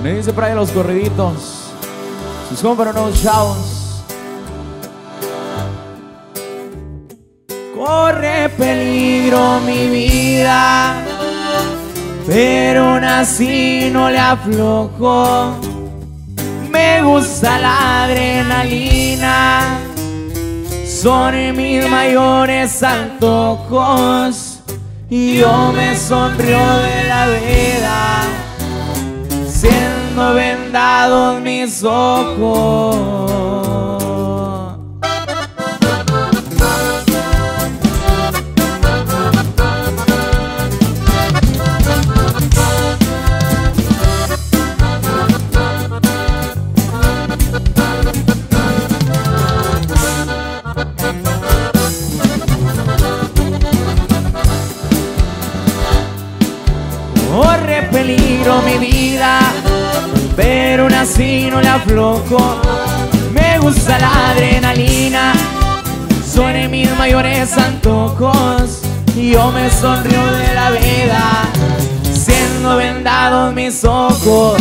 Me dice por ahí los corriditos. Sus compas unos chavos. Corre peligro mi vida, pero aún así no le aflojo. Me gusta la adrenalina, son mis mayores antojos. Y yo me sonrío de la vida, siendo vendados mis ojos. Corre peligro mi vida, pero aún así no le aflojo. Me gusta la adrenalina, son mis mayores antojos. Y yo me sonrío de la vida, siendo vendados mis ojos.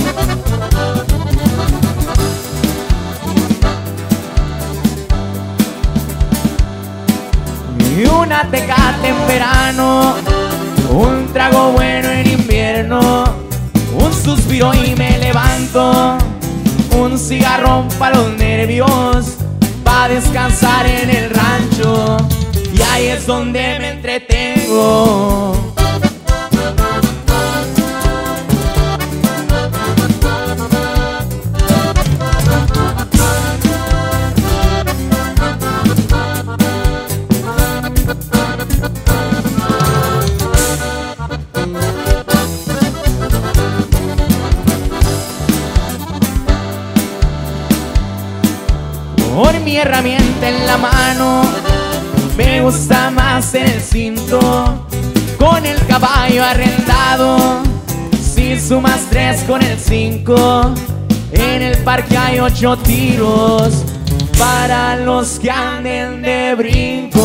Y una Tecate en verano, un trago bueno en invierno, un suspiro y me levanto, un cigarrón para los nervios, pa' descansar en el rancho, y ahí es donde me entretengo. Con mi herramienta en la mano, me gusta más en el cinto. Con el caballo arrendado, si sumas 3 con el 5. En el parque hay 8 tiros para los que anden de brinco.